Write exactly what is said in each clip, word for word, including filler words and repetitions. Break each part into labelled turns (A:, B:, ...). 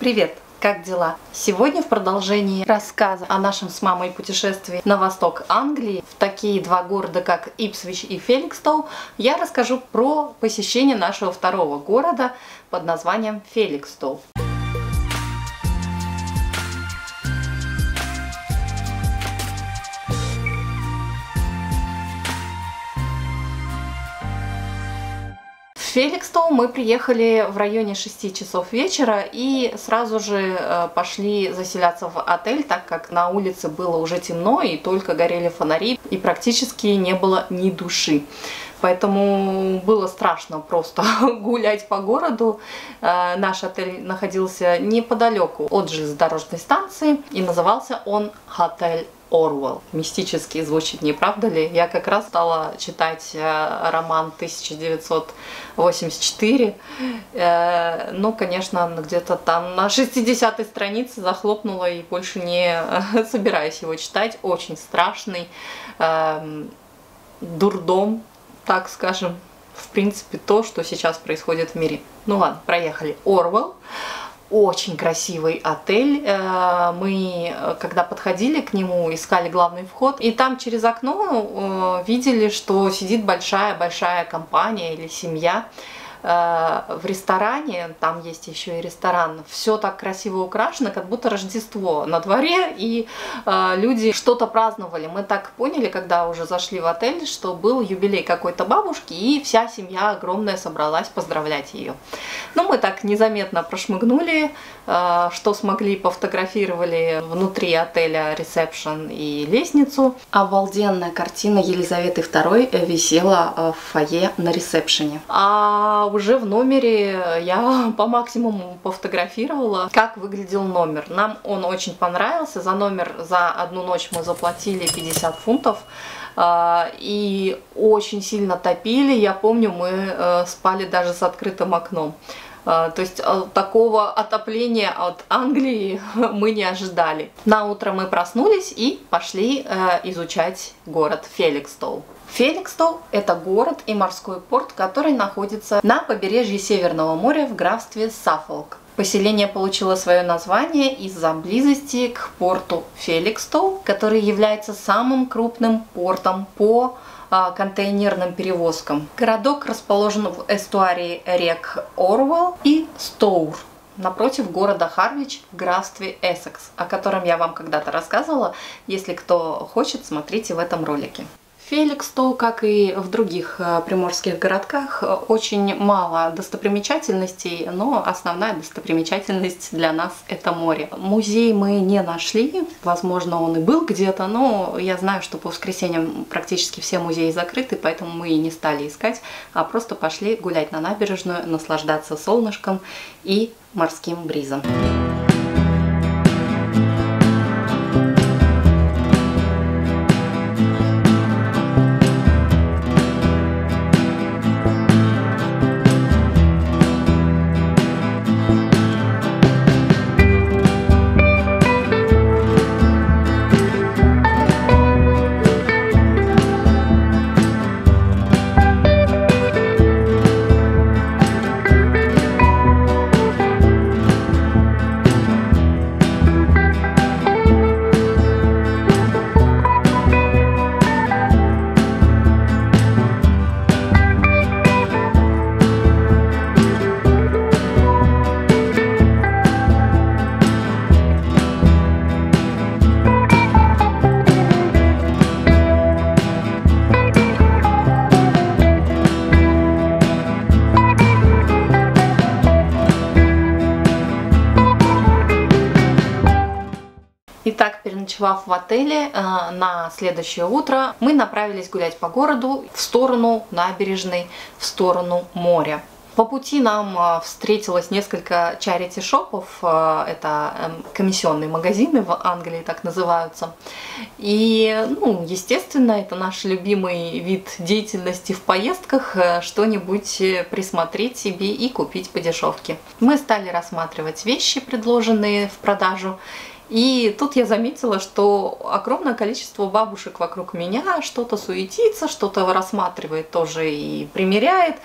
A: Привет! Как дела? Сегодня в продолжении рассказа о нашем с мамой путешествии на восток Англии, в такие два города, как Ипсвич и Феликстоу, я расскажу про посещение нашего второго города под названием Феликстоу. В Феликстоу мы приехали в районе шести часов вечера и сразу же пошли заселяться в отель, так как на улице было уже темно и только горели фонари и практически не было ни души. Поэтому было страшно просто гулять по городу. Наш отель находился неподалеку от железнодорожной станции и назывался он Отель Орвелл. Мистически звучит, не правда ли? Я как раз стала читать роман тысяча девятьсот восемьдесят четыре. Ну, конечно, где-то там на шестидесятой странице захлопнула и больше не собираюсь его читать. Очень страшный дурдом, так скажем, в принципе, то, что сейчас происходит в мире. Ну ладно, проехали. Орвелл. Очень красивый отель. Мы, когда подходили к нему, искали главный вход, и там через окно видели, что сидит большая-большая компания или семья в ресторане. Там есть еще и ресторан. Все так красиво украшено, как будто Рождество на дворе, и э, люди что-то праздновали. Мы так поняли, когда уже зашли в отель, что был юбилей какой-то бабушки, и вся семья огромная собралась поздравлять ее. Ну, мы так незаметно прошмыгнули, э, что смогли, пофотографировали внутри отеля ресепшн и лестницу. Обалденная картина Елизаветы второй висела в фойе на ресепшене. А уже в номере я по максимуму пофотографировала, как выглядел номер. Нам он очень понравился. За номер за одну ночь мы заплатили пятьдесят фунтов. И очень сильно топили. Я помню, мы спали даже с открытым окном. То есть такого отопления от Англии мы не ожидали. На утро мы проснулись и пошли изучать город Феликстоу. Феликстоу – это город и морской порт, который находится на побережье Северного моря в графстве Саффолк. Поселение получило свое название из-за близости к порту Феликстоу, который является самым крупным портом по а, контейнерным перевозкам. Городок расположен в эстуарии рек Орвелл и Стоур, напротив города Харвич в графстве Эссекс, о котором я вам когда-то рассказывала. Если кто хочет, смотрите в этом ролике. Феликстоу, как и в других приморских городках, очень мало достопримечательностей, но основная достопримечательность для нас – это море. Музей мы не нашли, возможно, он и был где-то, но я знаю, что по воскресеньям практически все музеи закрыты, поэтому мы и не стали искать, а просто пошли гулять на набережную, наслаждаться солнышком и морским бризом. Итак, переночевав в отеле, на следующее утро мы направились гулять по городу в сторону набережной, в сторону моря. По пути нам встретилось несколько чарити-шопов, это комиссионные магазины в Англии так называются. И, ну, естественно, это наш любимый вид деятельности в поездках, что-нибудь присмотреть себе и купить по дешевке. Мы стали рассматривать вещи, предложенные в продажу, И тут я заметила, что огромное количество бабушек вокруг меня что-то суетится, что-то рассматривает тоже и примеряет.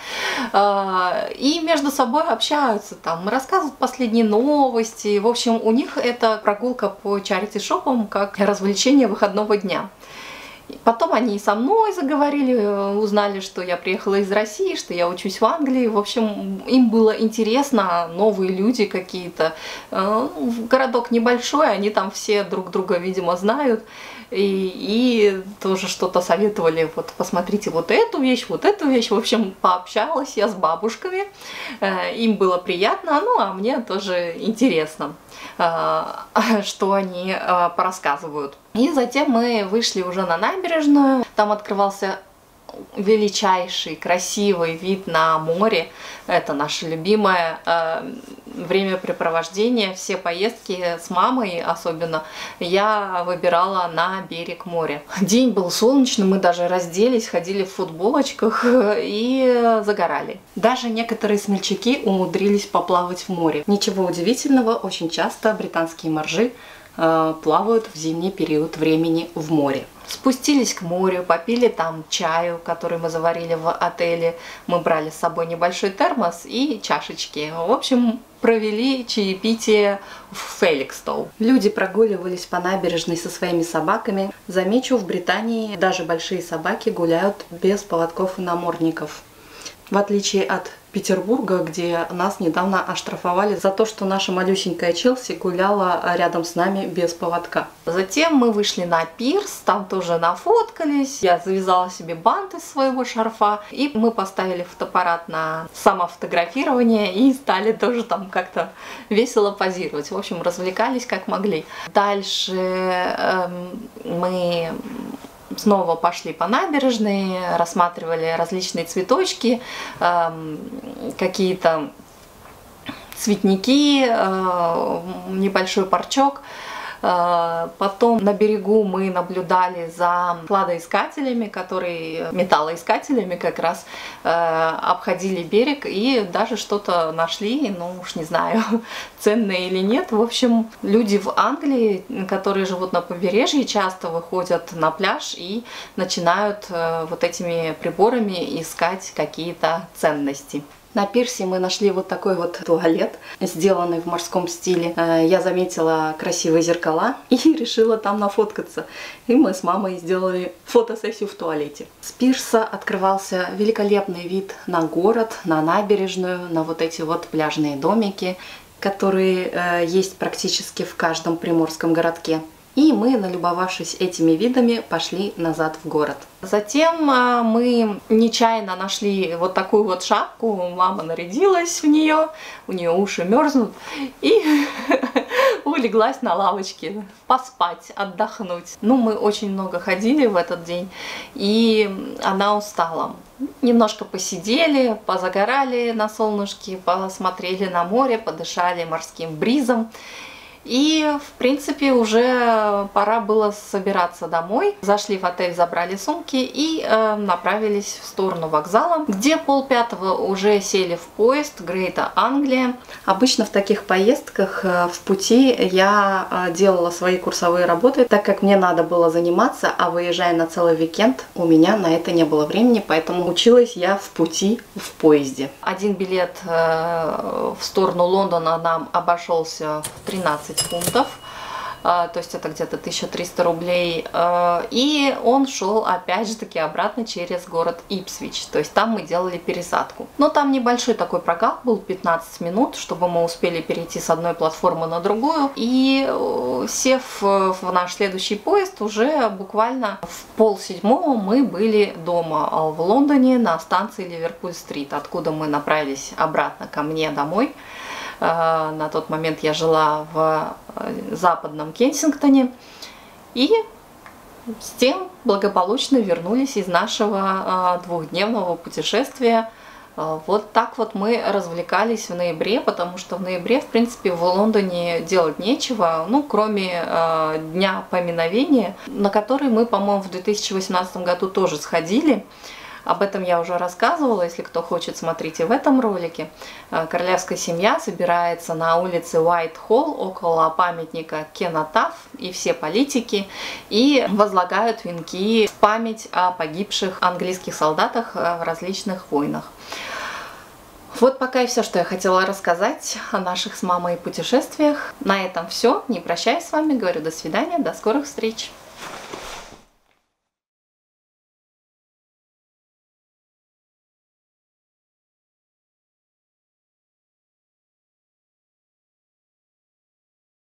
A: И между собой общаются, там, рассказывают последние новости. В общем, у них это прогулка по чарити-шопам как развлечение выходного дня. Потом они и со мной заговорили, узнали, что я приехала из России, что я учусь в Англии. В общем, им было интересно, новые люди какие-то. Городок небольшой, они там все друг друга, видимо, знают. И, и тоже что-то советовали, вот посмотрите вот эту вещь, вот эту вещь. В общем, пообщалась я с бабушками, им было приятно, ну а мне тоже интересно, что они порассказывают. И затем мы вышли уже на набережную, там открывался величайший, красивый вид на море. Это наше любимое э, времяпрепровождение. Все поездки с мамой особенно я выбирала на берег моря. День был солнечный, мы даже разделись, ходили в футболочках и загорали. Даже некоторые смельчаки умудрились поплавать в море. Ничего удивительного, очень часто британские моржи э, плавают в зимний период времени в море. Спустились к морю, попили там чаю, который мы заварили в отеле. Мы брали с собой небольшой термос и чашечки. В общем, провели чаепитие в Феликстоу. Люди прогуливались по набережной со своими собаками. Замечу, в Британии даже большие собаки гуляют без поводков и намордников. В отличие от Петербурга, где нас недавно оштрафовали за то, что наша малюсенькая Челси гуляла рядом с нами без поводка. Затем мы вышли на пирс, там тоже нафоткались. Я завязала себе бант из своего шарфа, и мы поставили фотоаппарат на самофотографирование и стали тоже там как-то весело позировать. В общем, развлекались как могли. Дальше эм, мы снова пошли по набережной, рассматривали различные цветочки, э, какие-то цветники, э, небольшой парчок. Э, потом на берегу мы наблюдали за кладоискателями, которые, металлоискателями как раз, э, обходили берег и даже что-то нашли, ну уж не знаю, ценное или нет. В общем, люди в Англии, которые живут на побережье, часто выходят на пляж и начинают э, вот этими приборами искать какие-то ценности. На пирсе мы нашли вот такой вот туалет, сделанный в морском стиле. Я заметила красивые зеркала и решила там нафоткаться. И мы с мамой сделали фотосессию в туалете. С пирса открывался великолепный вид на город, на набережную, на вот эти вот пляжные домики, которые есть практически в каждом приморском городке. И мы, налюбовавшись этими видами, пошли назад в город. Затем мы нечаянно нашли вот такую вот шапку, мама нарядилась в нее, у нее уши мерзнут, и улеглась на лавочке поспать, отдохнуть. Ну, мы очень много ходили в этот день, и она устала. Немножко посидели, позагорали на солнышке, посмотрели на море, подышали морским бризом. И, в принципе, уже пора было собираться домой. Зашли в отель, забрали сумки и э, направились в сторону вокзала, где полпятого уже сели в поезд Грейта Англия. Обычно в таких поездках э, в пути я э, делала свои курсовые работы, так как мне надо было заниматься, а выезжая на целый уикенд, у меня на это не было времени, поэтому училась я в пути в поезде. Один билет э, в сторону Лондона нам обошелся в тринадцать фунтов, то есть это где-то тысяча триста рублей, и он шел опять же таки обратно через город Ипсвич, то есть там мы делали пересадку. Но там небольшой такой прогал был, пятнадцать минут, чтобы мы успели перейти с одной платформы на другую, и сев в наш следующий поезд, уже буквально в полседьмого мы были дома в Лондоне на станции Ливерпуль-стрит, откуда мы направились обратно ко мне домой. На тот момент я жила в западном Кенсингтоне, и с тем благополучно вернулись из нашего двухдневного путешествия. Вот так вот мы развлекались в ноябре, потому что в ноябре, в принципе, в Лондоне делать нечего, ну, кроме э, Дня поминовения, на который мы, по-моему, в две тысячи восемнадцатом году тоже сходили. Об этом я уже рассказывала, если кто хочет, смотрите в этом ролике. Королевская семья собирается на улице Уайт-Холл около памятника Кенотаф, и все политики, и возлагают венки в память о погибших английских солдатах в различных войнах. Вот пока и все, что я хотела рассказать о наших с мамой путешествиях. На этом все. Не прощаюсь с вами, говорю до свидания, до скорых встреч.